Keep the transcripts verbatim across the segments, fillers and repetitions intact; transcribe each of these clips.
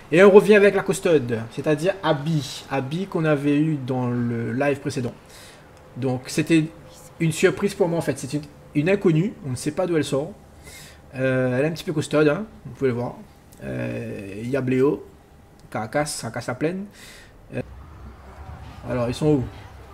Et on revient avec la custode, c'est-à-dire Abby. Abby qu'on avait eu dans le live précédent. Donc c'était une surprise pour moi en fait. C'est une, une inconnue, on ne sait pas d'où elle sort. Euh, elle est un petit peu custode, hein, vous pouvez le voir. Euh, il y a Bléo, Caracas, Caracas à pleine. Euh, alors ils sont où?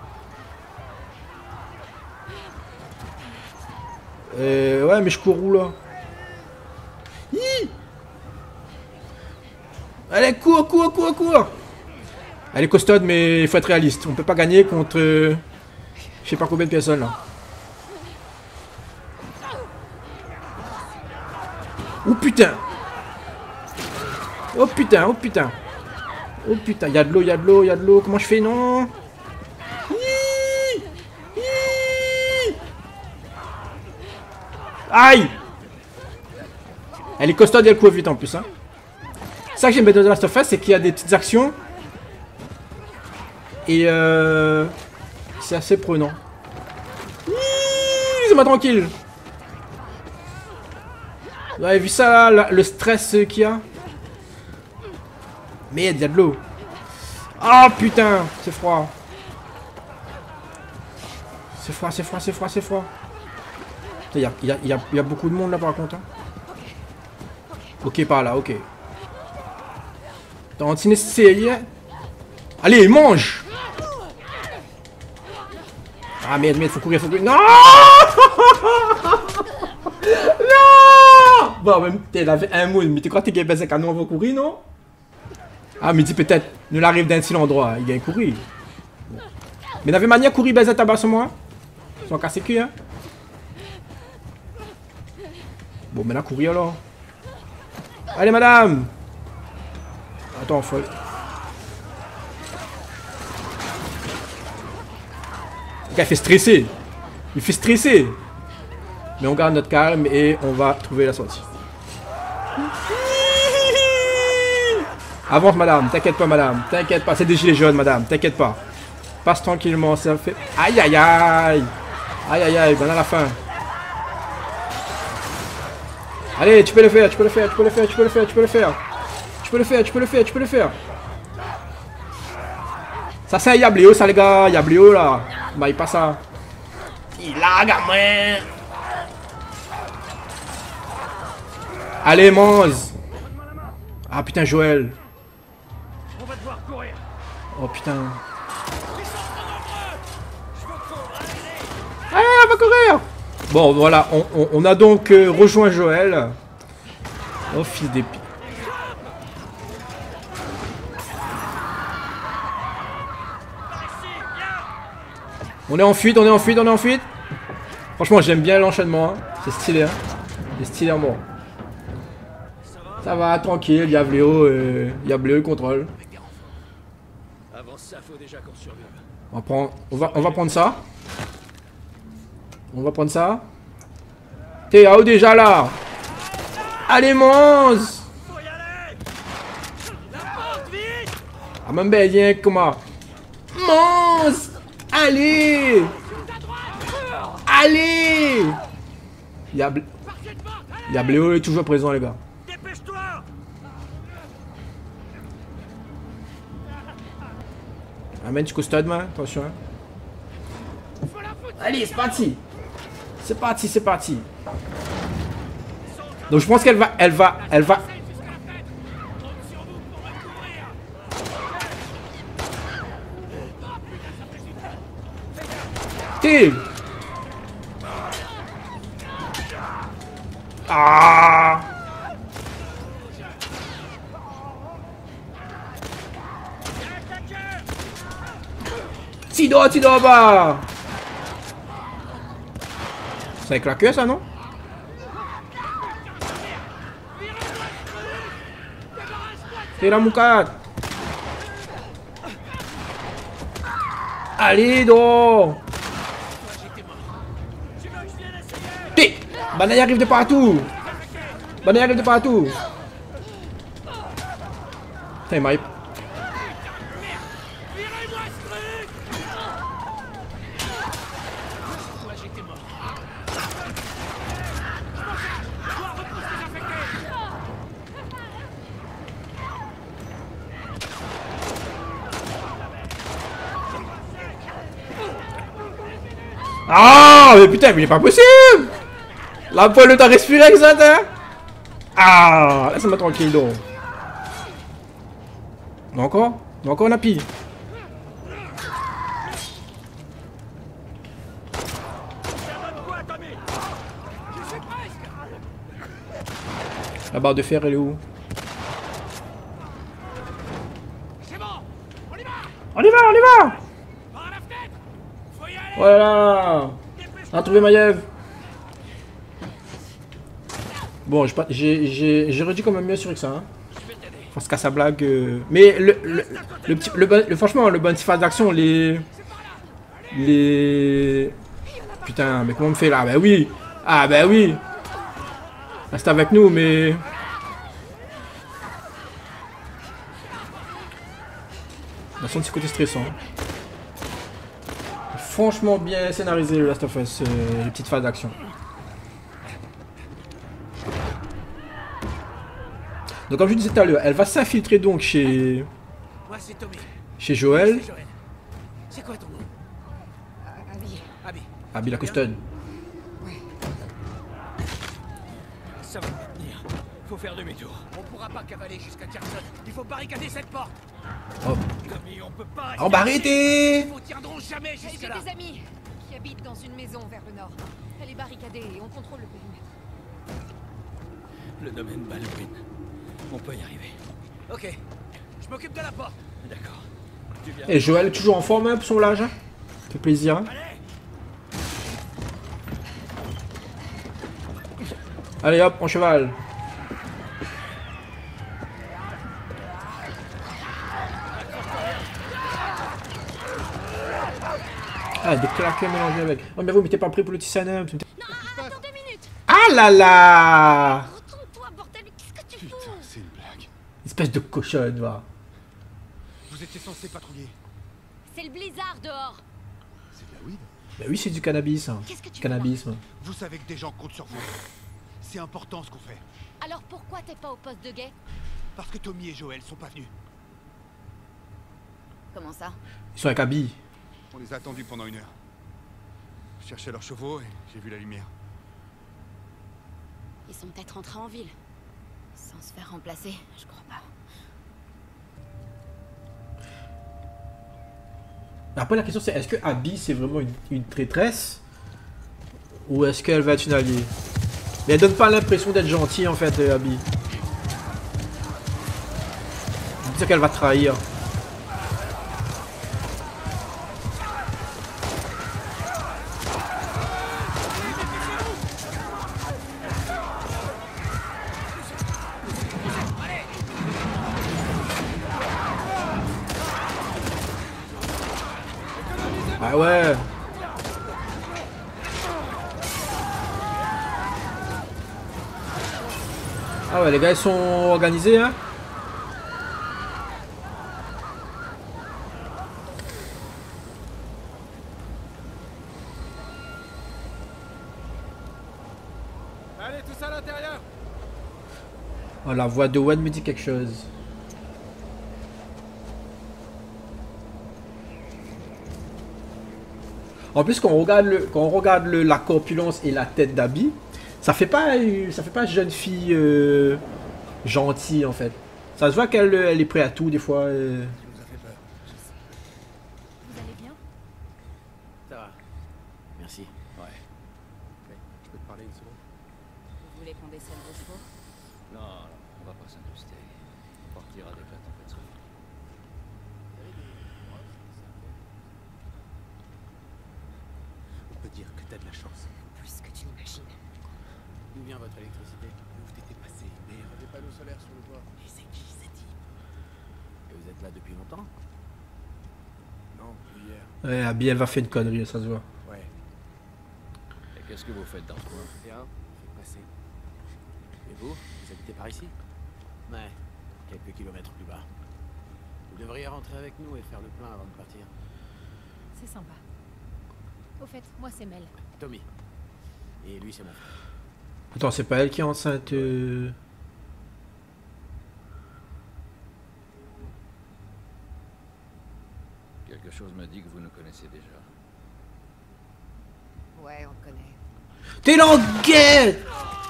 euh, Ouais mais je cours où là? Hi, allez, cours, cours, cours, cours. Elle est custode, mais il faut être réaliste. On peut pas gagner contre... Euh, je sais pas combien de personnes, là. Oh putain. Oh putain, oh putain. Oh putain, il y a de l'eau, il y a de l'eau, il y a de l'eau. Comment je fais, non? Hi, hi. Aïe. Elle est custode et elle court vite en plus, hein. Ça que j'aime bien dans The Last of Us, c'est qu'il y a des petites actions. Et euh... c'est assez prenant. Laissez-moi tranquille. Vous avez vu ça là, le stress qu'il y a? Merde, il y a de l'eau. Oh putain, c'est froid. C'est froid, c'est froid, c'est froid, c'est froid. Il y a, y, a, y, a, y a beaucoup de monde là par contre. Hein. Ok, par là, ok. T'as essayé. Allez, mange. Ah merde, merde, faut courir, faut courir. Non. Non. Bon, même, t'es avait un mot, mais tu crois que t'es gagné avec un nom, on va courir, non? Ah, mais dis peut-être, nous l'arrive d'un seul endroit, il gagne courir. Mais n'avait manière courir, baiser tabac sur moi. Ils sont cassés cul, hein. Bon, maintenant courir alors. Allez, madame. Attends, faut... Le gars, il fait stresser. Il fait stresser. Mais on garde notre calme et on va trouver la sortie. Avance, madame. T'inquiète pas, madame. T'inquiète pas. C'est des gilets jaunes, madame. T'inquiète pas. Passe tranquillement. Ça fait... Aïe, aïe, aïe. Aïe, aïe, aïe. Ben à la fin. Allez, tu peux le faire. Tu peux le faire. Tu peux le faire. Tu peux le faire. Tu peux le faire. Tu peux le faire. Tu peux le faire. Tu peux le faire. Ça, c'est un Yabléo, ça, les gars. Yabléo, là. Bah, il passe ça. Il a, gamin. Allez, mange. Ah, putain, Joël. Oh, putain. Allez, on va courir. Bon, voilà. On, on, on a donc euh, rejoint Joël. Oh, fils d'épi. On est en fuite, on est en fuite, on est en fuite. Franchement, j'aime bien l'enchaînement. Hein. C'est stylé. Hein. C'est stylé à mort. Ça va, tranquille. Il y a Bléo, euh, il y a Bléo, il contrôle. On va prendre, on va, on va prendre ça. On va prendre ça. T'es où déjà là? Allez, mange. Ah, même ben, viens, comment? Mange. Allez! Allez! Il y a, Bl... Il y a Bléo est toujours présent, les gars. Amène, tu custode, man. Attention. Hein. Allez, c'est parti. C'est parti, c'est parti. Donc, je pense qu'elle va, elle va, elle va. Ah! Tido, Tido, bah! C'est avec la queue, ça, non? C'est la moucade! Allez, donc! Banaï arrive de partout. Banaï arrive de partout. Putain, il m'a... Ah, mais putain, mais il est pas possible. La poêle le temps respirer avec ça, hein. Ah, laisse-moi tranquille, donc. Non, encore? Non, encore, on a pile. La barre de fer, elle est où? On y va, on y va! Voilà! On a trouvé Maiev! Bon, j'ai réduit quand même mieux sur que ça. Hein. Parce qu'à sa blague. Euh... Mais le, le, le, petit, le, le, franchement, le bon phase d'action, les. Les. Putain, mais comment on me fait là? Bah oui! Ah, bah oui! Reste avec nous, mais. On sent ce côté stressant. Franchement bien scénarisé le Last of Us, euh, les petites phases d'action. Donc comme je disais tout à l'heure, elle va s'infiltrer donc chez... Moi c'est Tommy. Chez Joël. C'est quoi ton nom? Abby. Abby. Abby la custode. Ouais. Ça va pas tenir. Faut faire demi-tour. On pourra pas cavaler jusqu'à Carson. Il faut barricader cette porte. Oh. Tommy, on peut pas... Oh bah arrêtez! Ils ne tiendront jamais J'ai jusque là. des amis qui habitent dans une maison vers le nord. Elle est barricadée et on contrôle le périmètre. Le domaine Baldwin. On peut y arriver. Ok. Je m'occupe de la porte. D'accord. Et Joël est toujours en forme hein, pour son âge. Hein. Ça fait plaisir. Hein. Allez hop, en cheval. Ah, des claquets mélangés avec. Oh, mais vous m'étiez pas pris pour le Tissanem. Non, attends deux minutes. Ah là là! Retourne-toi, bordel, qu'est-ce que tu Putain, fous? c'est une blague. Espèce de cochonne, va. Vous étiez censé patrouiller. C'est le blizzard dehors. C'est de la weed. Bah oui, c'est du cannabis. Hein. Qu'est-ce que tu Cannabis. Hein. Vous savez que des gens comptent sur vous. C'est important ce qu'on fait. Alors pourquoi t'es pas au poste de guet? Parce que Tommy et Joël sont pas venus. Comment ça? Ils sont avec Abby. On les a attendus pendant une heure. Je cherchais leurs chevaux et j'ai vu la lumière. Ils sont peut-être rentrés en ville. Sans se faire remplacer, je crois pas. Après, la question c'est est-ce que Abby c'est vraiment une, une traîtresse? Ou est-ce qu'elle va être une alliée? Mais elle donne pas l'impression d'être gentille en fait, euh, Abby. Je dis qu'elle va trahir. Ah ouais. Ah ouais, les gars ils sont organisés hein. Allez, tous à l'intérieur. Oh, la voix de Owen me dit quelque chose. En plus, quand on regarde, le, quand on regarde le, la corpulence et la tête d'Abby, ça fait pas, ça fait pas jeune fille euh, gentille en fait. Ça se voit qu'elle elle est prête à tout des fois. Euh. Vous a fait peur. Vous allez bien? Ça va. Merci. Ouais. Je peux te parler une seconde? Vous voulez qu'on descende vos chevaux? Non, on va pas s'incruster. On partira avec la tempête sera finie. On peut dire que t'as de la chance. Plus que tu n'imagines. D'où vient votre électricité? Où t'étais passé? Merde. Des panneaux solaires sur le toit. Et c'est qui ce type? Et vous êtes là depuis longtemps? Non, hier. Ouais, Abby elle va faire une connerie, ça se voit. Ouais. Et qu'est-ce que vous faites dans ce coin? Rien. Fait passer. Et vous? Vous habitez par ici? Ouais, quelques kilomètres plus bas. Vous devriez rentrer avec nous et faire le plein avant de partir. C'est sympa. Au fait, moi c'est Mel. Tommy. Et lui, c'est mon frère. Attends, c'est pas elle qui est enceinte euh... Quelque chose me dit que vous nous connaissez déjà. Ouais, on te connaît. T'es languette.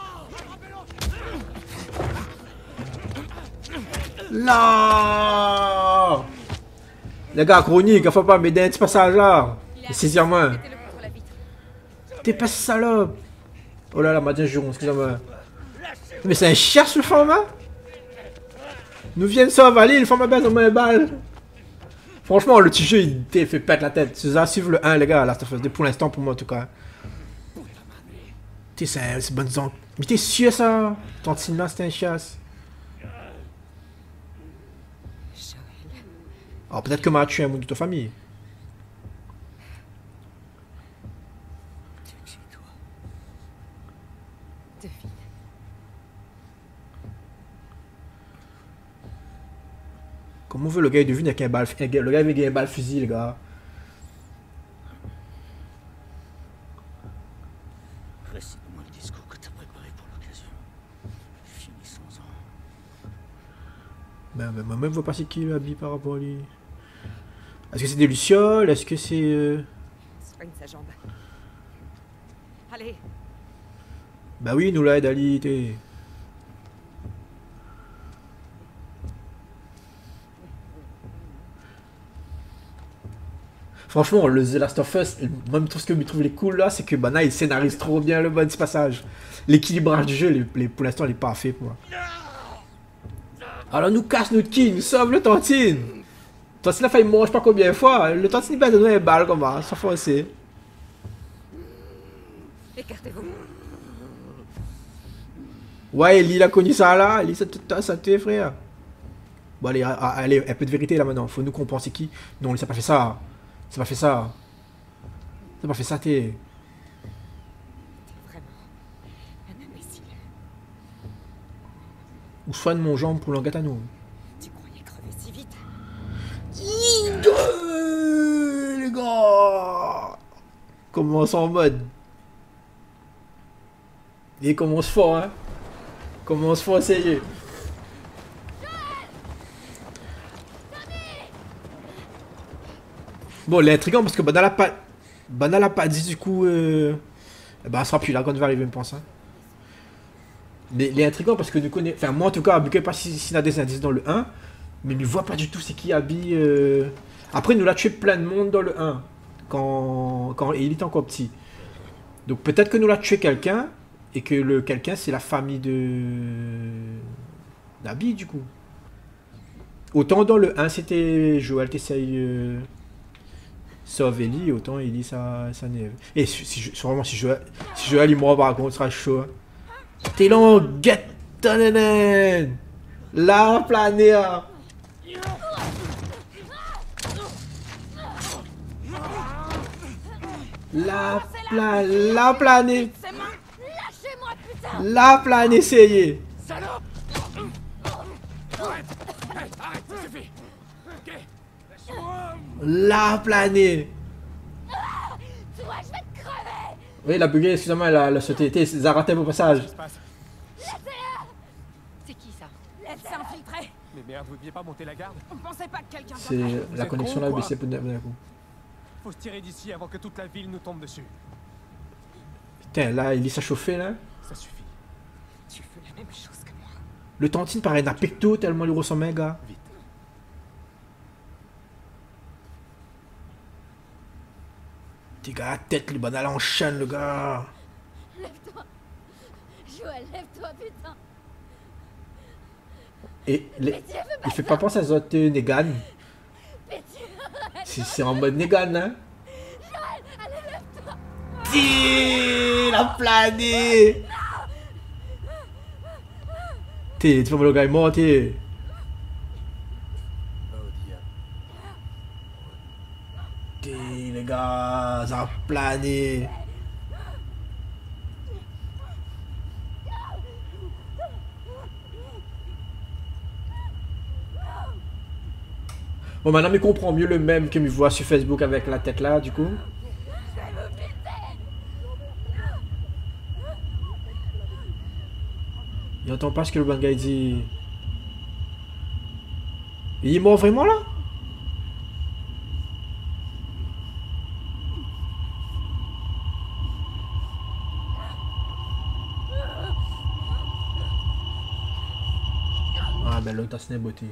Là. Les gars, chronique, faut pas m'aider un petit passage là. Saisir-moi. Mettez-le contre la vitre. T'es pas salope. Oh là là, Madame Juron, excusez-moi. Mais c'est un chien ce format. Nous viennent ça avaler, le format base au moins balle. Franchement, le petit jeu, il te fait pète la tête. C'est ça, suivre le un, les gars, là, ça fait pour l'instant, pour moi en tout cas. T'es c'est bonne zone. Mais t'es sûr ça? Tantine là, c'était un chasse. Alors peut-être que m'a tué un mot de ta famille. Devine. Comment on veut le gars il devine avec un balle, un gars- le gars avec un balle fusil, les gars. Récite-moi le discours que t'as préparé pour l'occasion. Finissons-en. Ben, ben moi-même, je vois pas c'est qui le habit par rapport à lui. Est-ce que c'est des lucioles? Est-ce que c'est... Euh... Soigne sa jambe. Allez, Bah oui, nous l'aide Ali, t'es... Franchement, le The Last of Us, même tout ce que je trouve les cool là, c'est que Bana il scénarise trop bien le bon passage. L'équilibrage du jeu, les, les- pour l'instant, il est parfait pour moi. Alors nous casse notre qui, nous sauve le Tantine. Tantine a failli mourir je sais pas combien de fois. Le Tantine il va donner une balle comme ça, ça faut essayer. écartez-vous. Ouais, Ellie il a connu ça là, Ellie ça te ça te frère. Bon allez, a- a- allez, un peu de vérité là maintenant, faut nous comprendre c'est qui. Non, il s'est pas fait ça. Ça pas fait ça. Ça pas fait ça, t'es. Vraiment. Un imbécile. Ou soigne mon jambe pour l'engatano. Tu croyais crever si vite? Les gars. Commence en mode. Il commence fort, hein. Commence fort, essayer. Bon, l'intriguant parce que Banal a pas. Banal a pas dit du coup. Euh... Eh ben, elle sera plus là quand elle va arriver, je pense. Hein. Mais il est intriguant parce que nous connaissons. Enfin, moi en tout cas, vu qu'il pas si, si a des indices dans le un, mais il ne voit pas du tout c'est qui habille. Euh... Après, il nous l'a tué plein de monde dans le un, quand, quand il était encore petit. Donc peut-être que nous l'a tué quelqu'un, et que le quelqu'un c'est la famille de. d'Abby du coup. Autant dans le un c'était Joël t'essaye. Euh... Sauve Ellie, autant Ellie ça, ça nève. Et si, si, si, vraiment si Joël, si Joël il mourra par contre, ce sera chaud. Hein. T'es long, get tonenen. La planète. La pla la planète. Lâchez-moi, putain! La planète essayez. Salope! Arrête! Hey, arrête, ça suffit! Ok! Lâche-moi! La planète. Toi, je vais te crever! Oui, la buguée, excusez-moi, elle a, elle a sauté. T'es- Ça a raté vos passages. C'est qui ça? Elle s'est infiltrée. Mais merde, vous deviez pas monter la garde? On pensait pas que quelqu'un C'est viendrait. la êtes connexion con, là, quoi. baissée pour d'un coup. Faut se tirer d'ici avant que toute la ville nous tombe dessus. Putain, là, il s'est chauffé là. Ça suffit. Tu fais la même chose que moi. Le Tantine paraît d'un pecto tellement il ressemble à un gars. Vite. T'es gars, la tête, le banal enchaîne, le gars. Lève-toi! Joël, lève-toi, putain! Et les- Pitié, fais pas il fait pas penser à Zot euh, Negan. pitié! C'est c'est en mode Negan, hein. T'es la planète. T'es, tu vois, le gars est mort, t'es. Oh, diable. T'es, les gars, ça a plané. Bon, maintenant, il comprend mieux le même que me voit sur Facebook avec la tête là, du coup. Il entend pas ce que le bon gars dit. Il est mort vraiment là? dialogue dans beauté.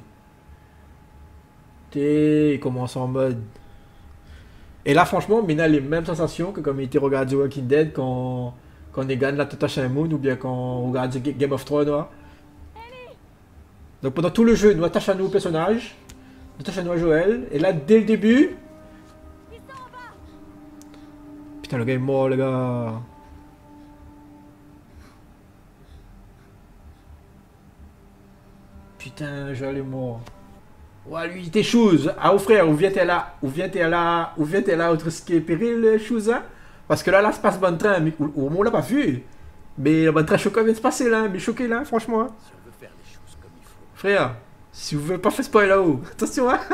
T'es, il commence en mode. Et là, franchement, Mina a les mêmes sensations que comme il était regardé Walking Dead quand, quand on gagne la Natasha Moon ou bien quand on regarde Game of Thrones. Ouais. Donc pendant tout le jeu, nous attachons à nous au personnage, nous attachons à nous à Joël, et là, dès le début. Putain, le gars est mort, les gars. Putain, Joël est mort. Ouais, lui, il était chose. Ah, oh frère, où vient-elle là? Où vient-elle là? Où vient-elle là? Autre ce qui est péril, chose, hein? Parce que là, là, se passe bon train. Mais, au moins, on l'a pas vu. Mais le bon train choquant vient de se passer là. Mais choqué là, franchement. Hein. Si on veut faire les choses comme il faut. Frère, si vous voulez pas faire spoil là-haut, attention, hein?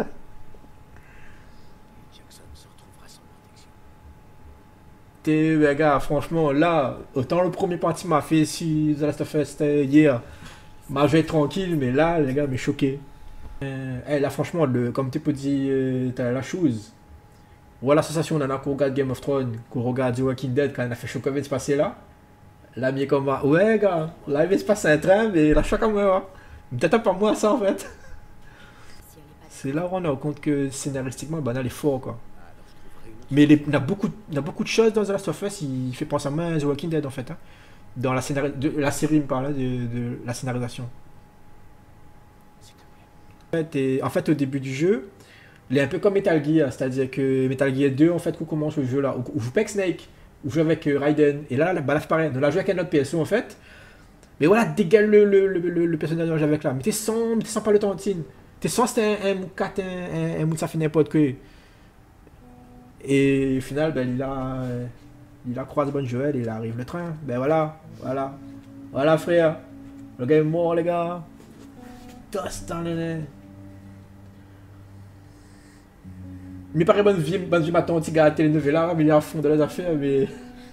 Jackson se retrouvera sans protection. T'es, les gars, franchement, là, autant le premier parti m'a fait si The Last of Us hier, m'a joué tranquille, mais là, les gars, mais choqué. Euh, hey, là, franchement, le, comme tu peux dire, euh, t'as la chose. Voilà la sensation, on en a qu'on regarde Game of Thrones, qu'on regarde The Walking Dead, quand on a fait choc, comment se passer là. Là, mais comme, ouais, gars, là, il va se passer un train, mais là, choc à moi, ouais. Peut-être pas moi, ça, en fait. C'est là où on a compte que scénaristiquement, ben, là, il est fort, quoi. Mais les, il, y a beaucoup, il y a beaucoup de choses dans The Last of Us, il fait penser à moi à The Walking Dead, en fait. Hein. Dans la, scénari de, la série, il me parlait de, de la scénarisation. En fait, et, en fait, au début du jeu, il est un peu comme Metal Gear, c'est-à-dire que Metal Gear deux, en fait, qu'on commence le jeu là, où on joue pas avec Snake, où on joue avec euh, Raiden, et là, là, bah, là c'est pareil, on l'a joué avec un autre P S O en fait, mais voilà, dégale le, le, le, le, le personnage que avec là, mais t'es sans, t'es sans pas le tantine, t'es sans c'était un Moukat, un, un, un ça fait n'importe quoi. Et au final, ben, il a, il a croisé Bon Joël, et il arrive le train, ben voilà, voilà, voilà frère, le gars est mort les gars, toast dans les nez. Mais pareil, bonne vie, bonne vie, ma tante, il gars à la télénovela, mais il est à fond dans les affaires, mais.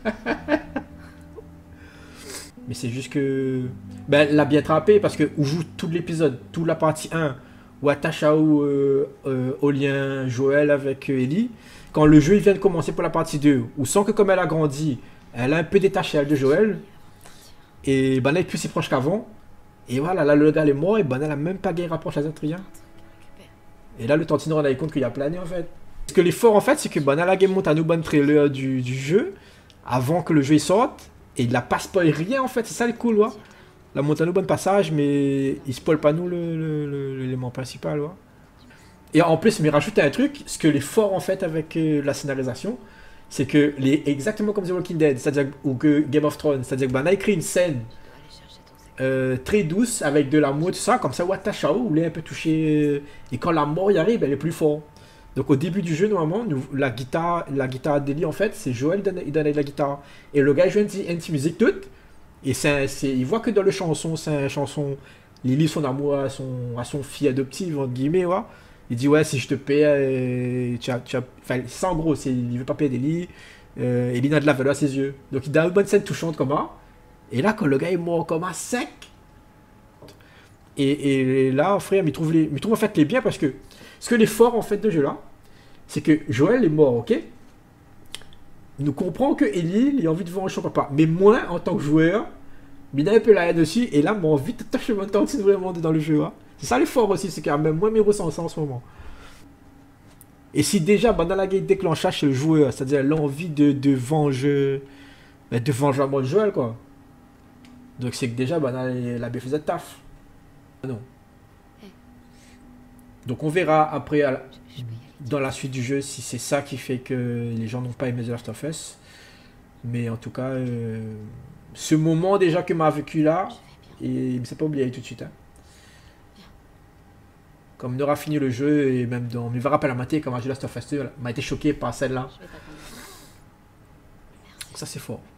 Mais c'est juste que. Ben, elle l'a bien attrapé parce que on joue tout l'épisode, toute la partie un, où attache à où, euh, euh, au lien Joël avec euh, Ellie. Quand le jeu il vient de commencer pour la partie deux, où sans que comme elle a grandi, elle a un peu détaché elle de Joël, et ben là, elle est plus si proche qu'avant. Et voilà, là, le gars est mort, et ben elle a même pas gagné rapproche à Zetria. Et là, le Tantino, on a eu compte qu'il a plané en fait. Ce que l'effort en fait, c'est que ben, la game monte à nous bon trailer du, du jeu avant que le jeu il sorte et il n'a pas spoil rien en fait, c'est ça le cool, ouais. La monte à nous bon passage, mais il spoil pas nous l'élément principal, ouais. Et en plus, mais rajoute un truc, ce que l'effort en fait avec euh, la scénarisation, c'est que les exactement comme The Walking Dead, c'est-à-dire ou que Game of Thrones, c'est-à-dire que ben, on a écrit une scène euh, très douce avec de l'amour tout ça, comme ça, Watacha où il est un peu touché euh, et quand la mort y arrive, elle est plus forte. Donc au début du jeu, normalement, nous, la guitare, la guitare d'Ellie, en fait, c'est Joël qui donne, donne la guitare. Et le gars joue une petite musique toute. Et c'est, il voit que dans le chanson, c'est une chanson, il lit son amour à son, à son fille adoptive, entre guillemets, ouais. Il dit, ouais, si je te paye, euh, tu as, tu as... Enfin, c'est en gros, c'est, il veut pas payer d'Ellie. Euh, Ellie n'a de la valeur à ses yeux. Donc il donne une bonne scène touchante comme ça. Et là, quand le gars est mort comme un sec. Et, et là, frère, il trouve, les, il trouve en fait les biens parce que ce que l'effort en fait de jeu là, c'est que Joël est mort, ok? Nous comprenons que Ellie il a envie de venger son papa, mais moi en tant que joueur, il a un peu la haine aussi, et là, moi envie de tâcher mon temps vraiment dans le jeu. Hein. C'est ça l'effort aussi, c'est que même moi mes ressentis en ce moment. Et si déjà bah, dans la game déclenchage chez le joueur, c'est-à-dire l'envie de, de venger, bah, de venger à moi Joël quoi. Donc c'est que déjà bah, la, la B faisait taf. Non. Donc on verra après à la, dans la suite du jeu si c'est ça qui fait que les gens n'ont pas aimé The Last of Us. Mais en tout cas, euh, ce moment déjà que m'a vécu là, et il ne s'est pas oublié tout de suite. Hein. Comme on aura fini le jeu et même dans mes rappels à mater comme à The Last of Us deux, m'a été choqué par celle-là. Ça c'est fort.